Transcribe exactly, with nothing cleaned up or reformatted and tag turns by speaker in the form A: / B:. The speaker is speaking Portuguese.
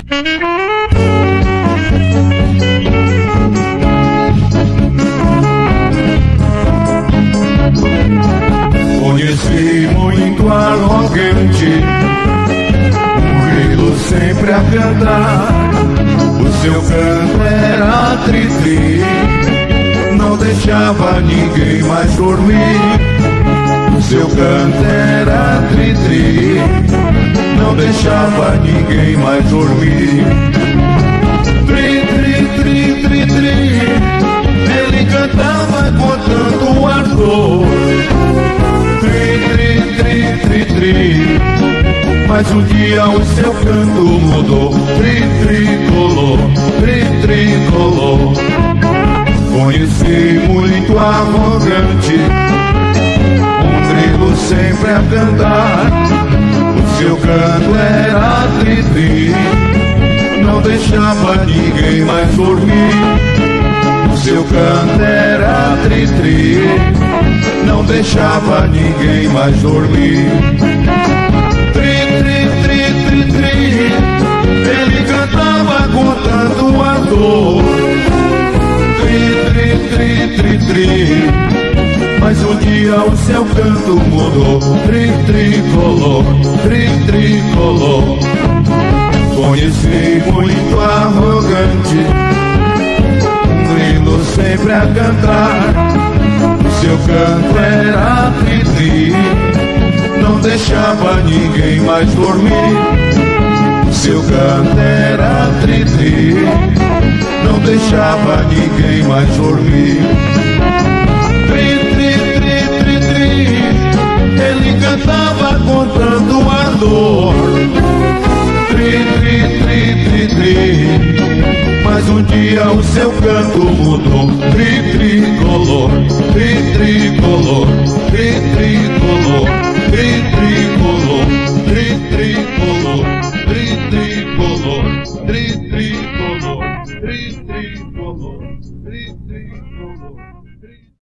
A: Conheci muito arrogante, um grilo sempre a cantar. O seu canto era tri-tri, não deixava ninguém mais dormir. O seu canto era tri-tri, não deixava ninguém mais dormir. Tri-tri, tri-tri, tri, ele cantava com tanto ardor. Tri, tri, tri, tri, mas um dia o seu canto mudou. Tri, tricolor, tri, tricolor. Conheci muito arrogante, um grilo sempre a cantar. O seu canto era tri, tri, não deixava ninguém mais dormir. O seu canto era tri, tri, não deixava ninguém mais dormir. Tri, tri, tri, tri, tri, ele cantava com tanto ardor. Tri, tri, tri, tri, tri, mas um dia o seu canto mudou. Tri, tricolor, tri, tricolor. Conheci muito arrogante, um grilo sempre a cantar. Seu canto era tri-tri, não deixava ninguém mais dormir. Seu canto era tri-tri, não deixava ninguém mais dormir. Tri-tri, tri, tri, tri, ele cantava com tanto ardor. Tri-tri, tri, tri, tri, mas um dia o seu canto mudou. Tri, tricolor, tri, tricolor, tri, tricolor, tri, tricolor, tri, tricolor, tri, tricolor, tri, tricolor, tri, tricolor, tri, tricolor.